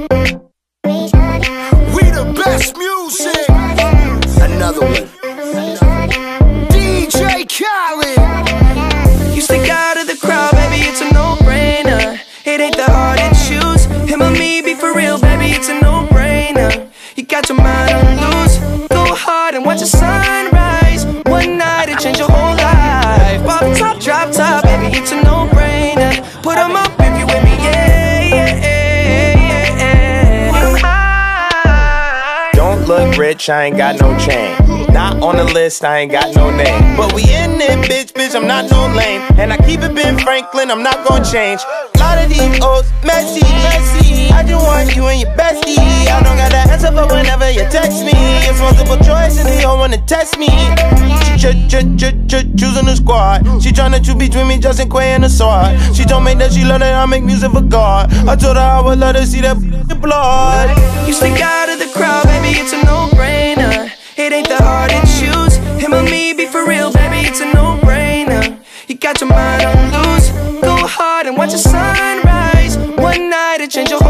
We the best music. Another one. DJ Khaled. You stick out of the crowd, baby, it's a no-brainer. It ain't that hard to choose. Him or me, be for real, baby, it's a no-brainer. You got your mind on loose. Go hard and watch the sunrise. One night it change your whole life. Pop top, drop top, baby, it's a no-brainer. Put 'em up if you with me, yeah, yeah, yeah, yeah. You mine. Don't look rich, I ain't got no chain. Not on the list, I ain't got no name. But we in it, bitch, I'm not no lame. And I keep it Ben Franklin, I'm not gonna change. Lot of these O's, messy. I just want you and your bestie. I don't got the answer for whenever you text me. It's multiple choice and they don't wanna test me. She choosing the squad. She tryna choose between me, Justin Quay and the sword. She told me that she love that I make music for God. I told her I would let her see that blood. You stick out of the crowd, baby, it's a no-brainer. It ain't that hard to choose. Him or me, be for real, baby, it's a no-brainer. You got your mind on loose. Go hard and watch the sunrise. One night it change your